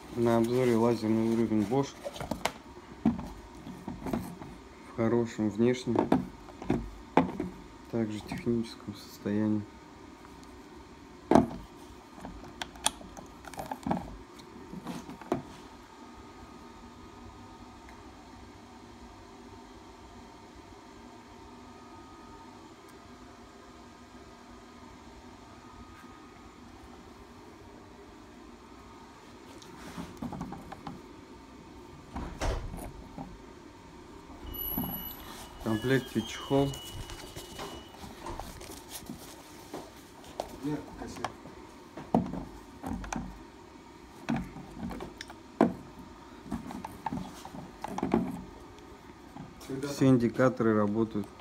На обзоре лазерный уровень Bosch в хорошем внешнем, также техническом состоянии. В комплекте чехол. Все индикаторы работают.